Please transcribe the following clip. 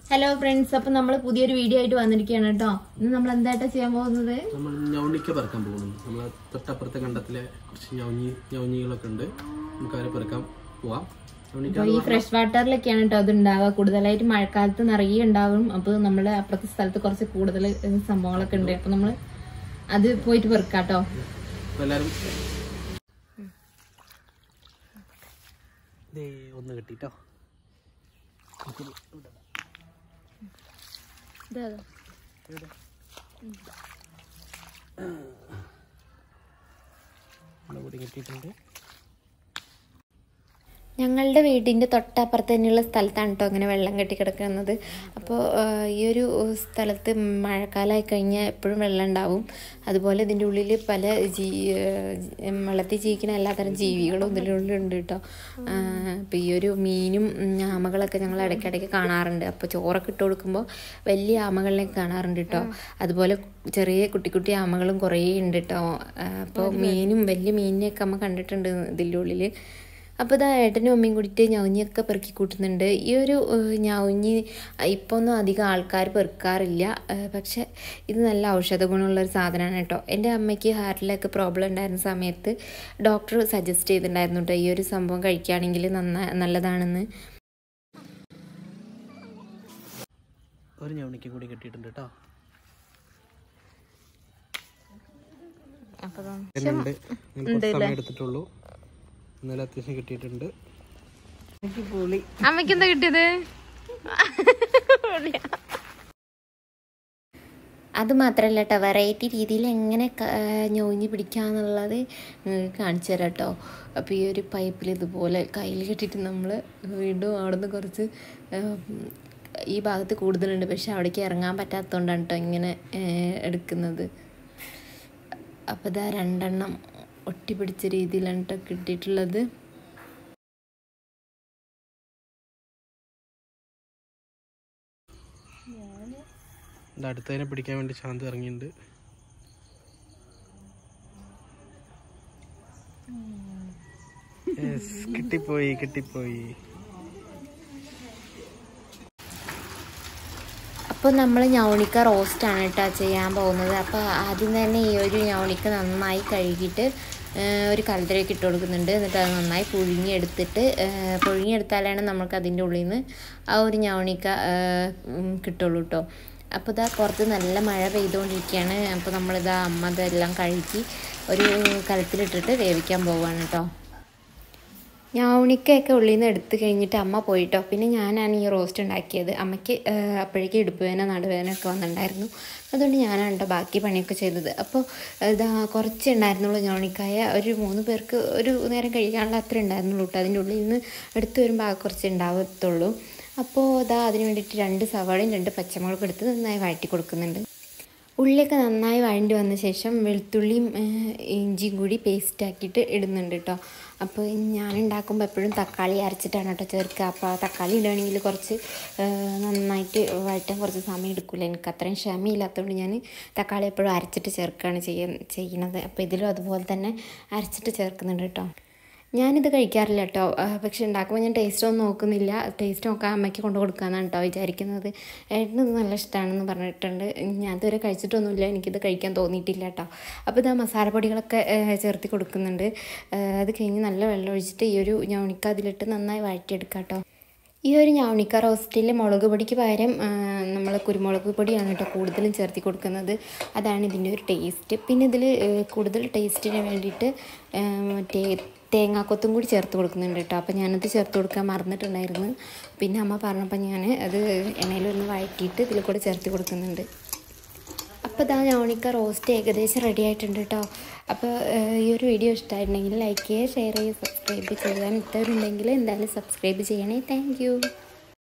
Hello friends, അപ്പൊ നമ്മള് പുതിയൊരു വീഡിയോ ആയിട്ട് വന്നിരിക്കുകയാണ് കേട്ടോ. ഇന്ന് നമ്മൾ എന്തായിട്ടാ ചെയ്യാൻ പോകുന്നത്? നമ്മൾ ഞൗണിക്ക പെറുക്കാൻ പോകുന്നു. നമ്മളെ തൊട്ടപ്പുറത്തെ കണ്ടത്തിലെ കുറച്ച് ഞൗഞ്ഞികളൊക്കെ ഉണ്ട്. നമുക്ക് അവരെ പെറുക്കാൻ പോവാം. ഈ ഫ്രഷ് വാട്ടറിലൊക്കെയാണ് കേട്ടോ അത് ഉണ്ടാവുക. കൂടുതലായിട്ട് മഴക്കാലത്ത് നിറയെ ഉണ്ടാവും. അപ്പൊ നമ്മള് അപ്പുറത്തെ സ്ഥലത്ത് കുറച്ച് കൂടുതൽ സംഭവങ്ങളൊക്കെ ഉണ്ട്. അപ്പൊ നമ്മള് അത് പോയിട്ട് പെറുക്കാട്ടോ. എല്ലാരും ഒന്ന് കിട്ടിട്ടോ. കിട്ടിയിട്ടുണ്ട്. ഞങ്ങളുടെ വീടിൻ്റെ തൊട്ടപ്പുറത്ത് തന്നെയുള്ള സ്ഥലത്താണ് കേട്ടോ അങ്ങനെ വെള്ളം കെട്ടിക്കിടക്കുന്നത്. അപ്പോൾ ഈ ഒരു സ്ഥലത്ത് മഴക്കാലമായി കഴിഞ്ഞാൽ എപ്പോഴും വെള്ളം ഉണ്ടാവും. അതുപോലെ ഇതിൻ്റെ ഉള്ളിൽ പല വെള്ളത്തിൽ ജീവിക്കുന്ന എല്ലാത്തരം ജീവികളും ഇതിനുള്ളിലുണ്ട് കേട്ടോ. അപ്പോൾ ഈ ഒരു മീനും ആമകളൊക്കെ ഞങ്ങൾ ഇടയ്ക്കിടയ്ക്ക് കാണാറുണ്ട്. അപ്പോൾ ചോറൊക്കെ ഇട്ട് കൊടുക്കുമ്പോൾ വലിയ ആമകളിലേക്ക് കാണാറുണ്ട് കേട്ടോ. അതുപോലെ ചെറിയ കുട്ടി കുട്ടി ആമകളും കുറേ ഉണ്ട് കേട്ടോ. അപ്പോൾ മീനും വലിയ മീനിനെയൊക്കെ അമ്മ കണ്ടിട്ടുണ്ട് ഇതിൻ്റെ ഉള്ളിൽ. അപ്പോൾ ഇതാ ഏട്ടനും അമ്മയും കൂടിയിട്ട് ഞൗഞ്ഞിയൊക്കെ പെറുക്കി കൂട്ടുന്നുണ്ട്. ഈ ഒരു ഞൗഞ്ഞി ഇപ്പോൾ ഒന്നും അധികം ആൾക്കാർ പെറുക്കാറില്ല. പക്ഷെ ഇത് നല്ല ഔഷധ ഗുണമുള്ളൊരു സാധനമാണ് കേട്ടോ. എൻ്റെ അമ്മയ്ക്ക് ഹാർട്ടിലൊക്കെ പ്രോബ്ലം ഉണ്ടായിരുന്ന സമയത്ത് ഡോക്ടർ സജസ്റ്റ് ചെയ്തിട്ടുണ്ടായിരുന്നു കേട്ടോ ഈ ഒരു സംഭവം കഴിക്കുകയാണെങ്കിൽ നല്ലതാണെന്ന്. ഒരു ഞൗണിക്കും കൂടി കിട്ടിയിട്ടുണ്ട് കേട്ടോ. എടുത്തിട്ടുള്ളൂ. ഇന്നലെ അത്യാവശ്യം കിട്ടിയിട്ടുണ്ട്. അമ്മയ്ക്ക് എന്താ കിട്ടിയത്? അത് മാത്രമല്ല കേട്ടോ, വെറൈറ്റി രീതിയിൽ എങ്ങനെ ഞൊഞ്ഞി പിടിക്കാന്നുള്ളത് കാണിച്ചു തരാം കേട്ടോ. അപ്പോൾ ഈ ഒരു പൈപ്പിൽ ഇതുപോലെ കയ്യിൽ കെട്ടിയിട്ട് നമ്മൾ വീണ്ടും അവിടെ നിന്ന് കുറച്ച് ഈ ഭാഗത്ത് കൂടുതലുണ്ട്, പക്ഷെ അവിടേക്ക് ഇറങ്ങാൻ പറ്റാത്തതുകൊണ്ടാണ് കേട്ടോ ഇങ്ങനെ എടുക്കുന്നത്. അപ്പോൾ ഇതാ 2 എണ്ണം ഒട്ടിപ്പിടിച്ച രീതിയിലാണ് കേട്ടോ കിട്ടിയിട്ടുള്ളത്. അടുത്തതിനെ പിടിക്കാൻ വേണ്ടി ശാന്തി ഇറങ്ങിയിട്ടുണ്ട്. കിട്ടിപ്പോയി. അപ്പോൾ നമ്മൾ ഞൗണിക്ക റോസ്റ്റാണ് കേട്ടോ ചെയ്യാൻ പോകുന്നത്. അപ്പോൾ ആദ്യം തന്നെ ഈ ഒരു ഞൗണിക്ക നന്നായി കഴുകിയിട്ട് ഒരു കലത്തിലേക്ക് ഇട്ട് കൊടുക്കുന്നുണ്ട്. എന്നിട്ട് അത് നന്നായി പുഴുങ്ങിയെടുത്താലാണ് നമുക്ക് അതിൻ്റെ ഉള്ളിൽ നിന്ന് ആ ഒരു ഞൗണിക്ക കിട്ടുള്ളൂ കേട്ടോ. അപ്പോൾ ഇതാ പുറത്ത് നല്ല മഴ പെയ്തുകൊണ്ടിരിക്കുകയാണ്. അപ്പോൾ നമ്മളിതാ അമ്മ ഇതെല്ലാം കഴുകി ഒരു കലത്തിലിട്ടിട്ട് വേവിക്കാൻ പോവുകയാണ് കേട്ടോ. ഞൗണിക്കയൊക്കെ ഉള്ളിൽ നിന്ന് എടുത്ത് കഴിഞ്ഞിട്ട് അമ്മ പോയിട്ടോ. പിന്നെ ഞാനാണ് ഈ റോസ്റ്റ് ഉണ്ടാക്കിയത്. അമ്മയ്ക്ക് അപ്പോഴേക്കും ഇടുപ്പുവേദന നടുവേദനയൊക്കെ വന്നിട്ടുണ്ടായിരുന്നു. അതുകൊണ്ട് ഞാനാണ് കേട്ടോ ബാക്കി പണിയൊക്കെ ചെയ്തത്. അപ്പോൾ ഇതാ കുറച്ച് ഉണ്ടായിരുന്നുള്ളൂ ഞൗണിക്കായ. ഒരു 3 പേർക്ക് ഒരു നേരം കഴിക്കാനുള്ള അത്ര ഉണ്ടായിരുന്നുള്ളൂ കേട്ടോ. അതിൻ്റെ ഉള്ളിൽ നിന്ന് എടുത്ത് വരുമ്പോൾ ആ കുറച്ച് ഉണ്ടാകത്തുള്ളൂ. അപ്പോൾ ഇതാ അതിന് വേണ്ടിയിട്ട് 2 സവാളയും 2 പച്ചമുളകും എടുത്ത് നന്നായി വഴറ്റി കൊടുക്കുന്നുണ്ട്. ഉള്ളിയൊക്കെ നന്നായി വഴണ്ടി വന്ന ശേഷം വെളുത്തുള്ളിയും ഇഞ്ചിയും കൂടി പേസ്റ്റാക്കിയിട്ട് ഇടുന്നുണ്ട് കേട്ടോ. അപ്പോൾ ഞാൻ ഉണ്ടാക്കുമ്പോൾ എപ്പോഴും തക്കാളി അരച്ചിട്ടാണ് കേട്ടോ ചേർക്കുക. അപ്പോൾ തക്കാളി ഇടുകയാണെങ്കിൽ കുറച്ച് നന്നായിട്ട് വഴറ്റാൻ കുറച്ച് സമയം എടുക്കില്ല. എനിക്ക് അത്രയും ക്ഷമയില്ലാത്തതുകൊണ്ട് ഞാൻ തക്കാളി എപ്പോഴും അരച്ചിട്ട് ചേർക്കുകയാണ് ചെയ്യുന്നത്. അപ്പോൾ ഇതിലും അതുപോലെ തന്നെ അരച്ചിട്ട് ചേർക്കുന്നുണ്ട് കേട്ടോ. ഞാനിത് കഴിക്കാറില്ല കേട്ടോ. പക്ഷെ ഉണ്ടാക്കുമ്പോൾ ഞാൻ ടേസ്റ്റ് ഒന്നും നോക്കുന്നില്ല. ടേസ്റ്റ് നോക്കാൻ അമ്മയ്ക്ക് കൊണ്ട് കൊടുക്കാമെന്നാണ് കേട്ടോ വിചാരിക്കുന്നത്. ഏട്ടന് ഇത് നല്ല ഇഷ്ടമാണെന്ന് പറഞ്ഞിട്ടുണ്ട്. ഞാൻ ഇതുവരെ കഴിച്ചിട്ടൊന്നുമില്ല, എനിക്കിത് കഴിക്കാൻ തോന്നിയിട്ടില്ല കേട്ടോ. അപ്പോൾ ഇത് മസാലപ്പൊടികളൊക്കെ ചേർത്ത് കൊടുക്കുന്നുണ്ട്. അത് കഴിഞ്ഞ് നല്ല വെള്ളം ഒഴിച്ചിട്ട് ഈ ഒരു ഞൗണിക്ക അതിലിട്ട് നന്നായി വഴറ്റിയെടുക്കാം കേട്ടോ. ഈ ഒരു ഞൗണിക്ക റോസ്റ്റിൽ മുളക് പൊടിക്ക് പകരം നമ്മൾ കുരുമുളക് പൊടിയാണ് കേട്ടോ കൂടുതലും ചേർത്തി കൊടുക്കുന്നത്. അതാണ് ഇതിൻ്റെ ഒരു ടേസ്റ്റ്. പിന്നെ ഇതിൽ കൂടുതൽ ടേസ്റ്റിന് വേണ്ടിയിട്ട് മറ്റേ തേങ്ങാക്കൊത്തും കൂടി ചേർത്ത് കൊടുക്കുന്നുണ്ട് കേട്ടോ. അപ്പോൾ ഞാനത് ചേർത്ത് കൊടുക്കാൻ മറന്നിട്ടുണ്ടായിരുന്നു. പിന്നെ അമ്മ പറഞ്ഞപ്പോൾ ഞാൻ അത് എണ്ണയിലൊന്ന് വഴറ്റിയിട്ട് ഇതിൽ കൂടെ ചേർത്ത് കൊടുക്കുന്നുണ്ട്. അപ്പോൾ ഇതാ ഞൗണിക്ക റോസ്റ്റ് ഏകദേശം റെഡി ആയിട്ടുണ്ട് കേട്ടോ. അപ്പോൾ ഈ ഒരു വീഡിയോ ഇഷ്ടമായിട്ടുണ്ടെങ്കിൽ ലൈക്ക് ചെയ്യുക, ഷെയർ ചെയ്യുക, സബ്സ്ക്രൈബ് ചെയ്യാൻ ഇത്തവരുണ്ടെങ്കിൽ എന്തായാലും സബ്സ്ക്രൈബ് ചെയ്യണേ. താങ്ക്